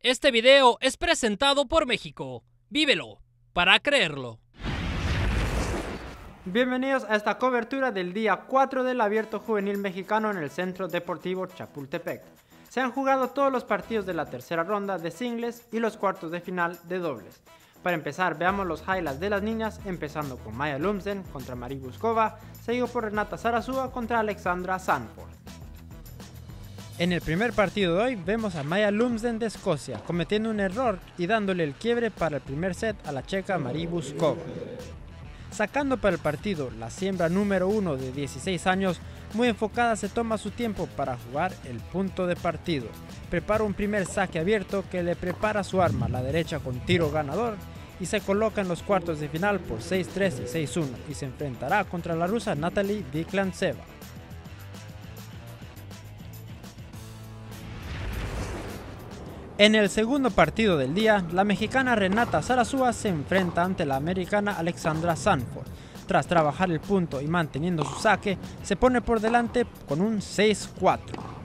Este video es presentado por México. Vívelo para creerlo. Bienvenidos a esta cobertura del día 4 del Abierto Juvenil Mexicano en el Centro Deportivo Chapultepec. Se han jugado todos los partidos de la tercera ronda de singles y los cuartos de final de dobles. Para empezar, veamos los highlights de las niñas, empezando con Maya Lumsden contra Marie Buskova, seguido por Renata Sarasúa contra Alexandra Sanford. En el primer partido de hoy vemos a Maya Lumsden de Escocia cometiendo un error y dándole el quiebre para el primer set a la checa Marie Buskova. Sacando para el partido la siembra número 1 de 16 años, muy enfocada se toma su tiempo para jugar el punto de partido. Prepara un primer saque abierto que le prepara su arma, la derecha con tiro ganador, y se coloca en los cuartos de final por 6-3 y 6-1 y se enfrentará contra la rusa Natalie Viklantseva. En el segundo partido del día, la mexicana Renata Sarasúa se enfrenta ante la americana Alexandra Sanford. Tras trabajar el punto y manteniendo su saque, se pone por delante con un 6-4.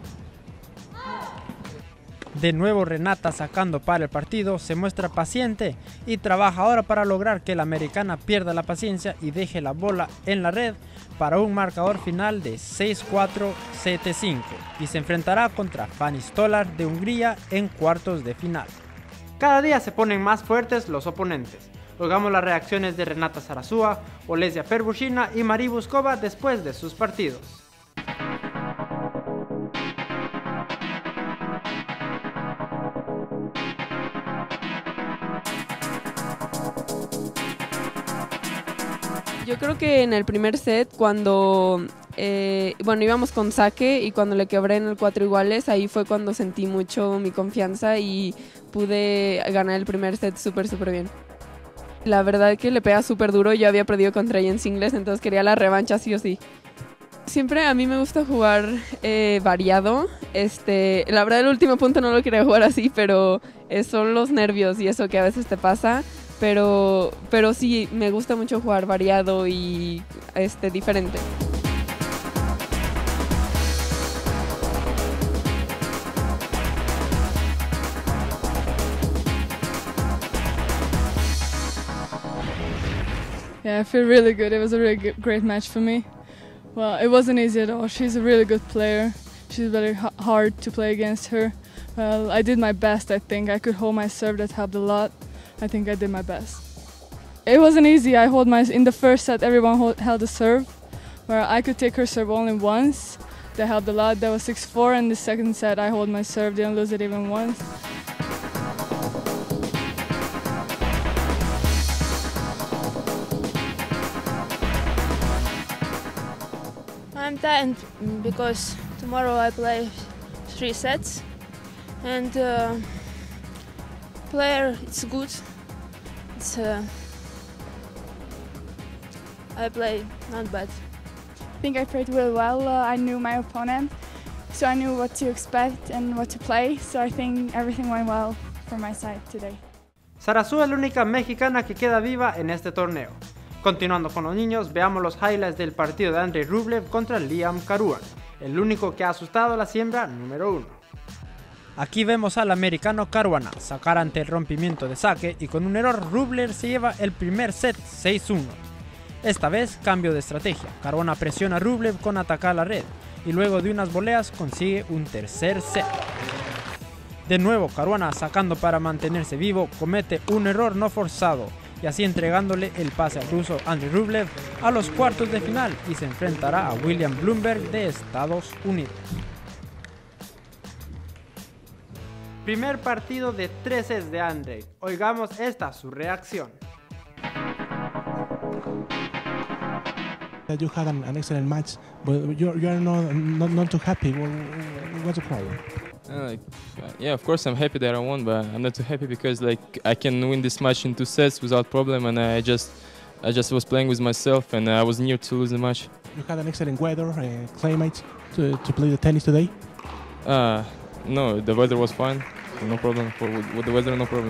De nuevo Renata, sacando para el partido, se muestra paciente y trabaja ahora para lograr que la americana pierda la paciencia y deje la bola en la red para un marcador final de 6-4, 7-5 y se enfrentará contra Fanny Stolar de Hungría en cuartos de final. Cada día se ponen más fuertes los oponentes. Oigamos las reacciones de Renata Sarasúa, Olesia Pervushina y Marie Buskova después de sus partidos. Yo creo que en el primer set, cuando íbamos con saque y cuando le quebré en el 4 iguales, ahí fue cuando sentí mucho mi confianza y pude ganar el primer set súper bien. La verdad que le pega súper duro, yo había perdido contra ella en singles, entonces quería la revancha sí o sí. Siempre a mí me gusta jugar variado. La verdad el último punto no lo quería jugar así, pero son los nervios y eso que a veces te pasa. Pero sí, me gusta mucho jugar variado y diferente. Yeah, I feel really good. It was a really great match for me. Well, it wasn't easy at all. She's a really good player. She's very hard to play against her. Well, I did my best, I think. I could hold my serve, that helped a lot. I think I did my best. It wasn't easy. In the first set, everyone held a serve, where I could take her serve only once. That helped a lot. That was 6-4. And the second set, I hold my serve, didn't lose it even once. I'm tired because tomorrow I play 3 sets, and player it's good. I play not bad. I think I played really well. I knew my opponent, so I knew what to expect and what to play. So I think everything went well from my side today. Sarasúa es la única mexicana que queda viva en este torneo. Continuando con los niños, veamos los highlights del partido de Andrei Rublev contra Liam Caruana, el único que ha asustado a la siembra número 1. Aquí vemos al americano Caruana sacar ante el rompimiento de saque y con un error Rublev se lleva el primer set 6-1. Esta vez cambio de estrategia, Caruana presiona a Rublev con atacar la red y luego de unas voleas consigue un tercer set. De nuevo Caruana, sacando para mantenerse vivo, comete un error no forzado y así entregándole el pase al ruso Andrei Rublev a los cuartos de final y se enfrentará a William Bloomberg de Estados Unidos. Primer partido de 3 sets de Andrei. Oigamos su reacción. You had an excellent match, but you are not too happy. What's the problem? Yeah, of course I'm happy that I won, but I'm not too happy because I can win this match in 2 sets without problem, and I just was playing with myself, and I was near to lose the match. You had an excellent weather, climate to play the tennis today. No, the weather was fine. No problem. With the weather, no problem.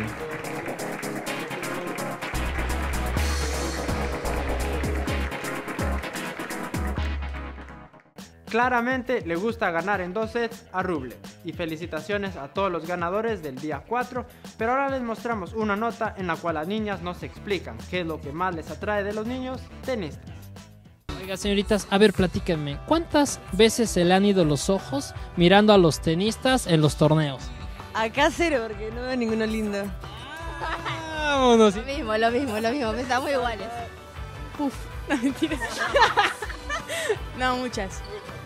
Claramente le gusta ganar en 2 sets a Rublev. Y felicitaciones a todos los ganadores del día 4, pero ahora les mostramos una nota en la cual las niñas nos explican qué es lo que más les atrae de los niños tenistas. Oiga, señoritas, a ver, platíquenme, ¿cuántas veces se le han ido los ojos mirando a los tenistas en los torneos? Acá cero, porque no veo ninguno lindo. Vámonos. Lo mismo, estamos iguales. Uf, no mentiras. No, muchas.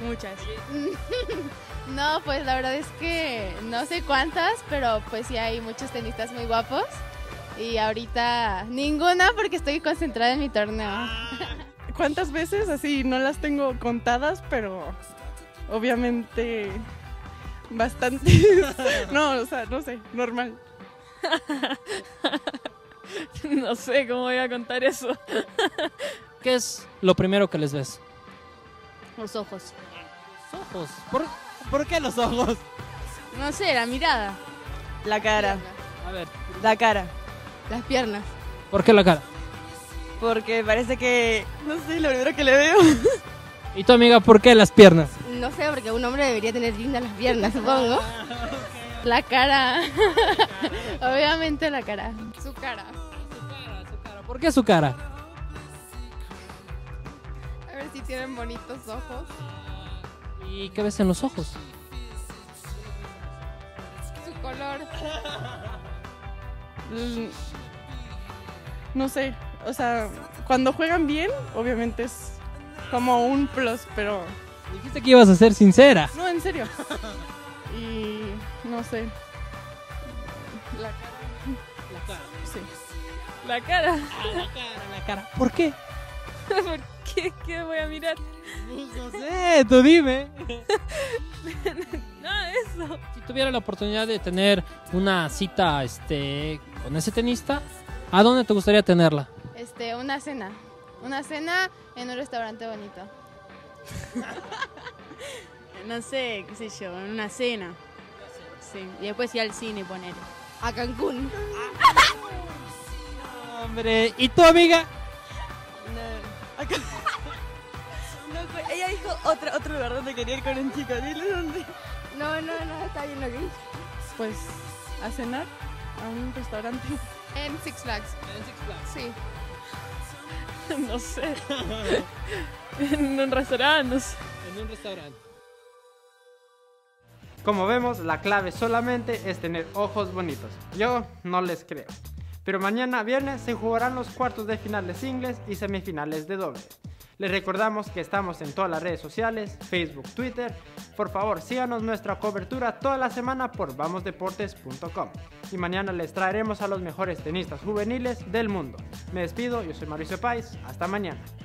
No, pues la verdad es que no sé cuántas, pero pues sí hay muchos tenistas muy guapos. Y ahorita ninguna porque estoy concentrada en mi torneo. ¿Cuántas veces? Así, no las tengo contadas, pero obviamente bastantes. No, o sea, no sé, normal. No sé cómo voy a contar eso. ¿Qué es lo primero que les ves? Los ojos. Los ojos. ¿Por qué los ojos? No sé, la mirada. La cara, A ver, la cara. Las piernas. ¿por qué la cara? Porque parece que, no sé, lo primero que le veo. ¿Y tu amiga, por qué las piernas? No sé, porque un hombre debería tener lindas las piernas, supongo. La cara. Obviamente la cara. Su cara. ¿Por qué su cara? A ver si tienen bonitos ojos. ¿Y qué ves en los ojos? Su color. No sé, o sea, cuando juegan bien, obviamente es como un plus, pero Dijiste que ibas a ser sincera. no, en serio. Y no sé. La cara. La cara. Sí. La cara. La cara. ¿Por qué? ¿Por qué? ¿Qué voy a mirar? No sé, tú dime. No, eso. Si tuviera la oportunidad de tener una cita con ese tenista, ¿a dónde te gustaría tenerla? Una cena. Una cena en un restaurante bonito. No sé, qué sé yo, una cena. Sí, y después ir al cine, poner. A Cancún. Hombre, ¿y tu amiga? No, acá. No, ella dijo otro lugar donde quería ir con un chico. Dile dónde. No, está bien lo que dice. Pues a cenar a un restaurante. En Six Flags. Sí. No sé. En un restaurante, no sé. En un restaurante. Como vemos, la clave solamente es tener ojos bonitos. Yo no les creo. Pero mañana viernes se jugarán los cuartos de final de singles y semifinales de dobles. Les recordamos que estamos en todas las redes sociales, Facebook, Twitter. Por favor, síganos nuestra cobertura toda la semana por vamosdeportes.com. Y mañana les traeremos a los mejores tenistas juveniles del mundo. Me despido, yo soy Mauricio Páez. Hasta mañana.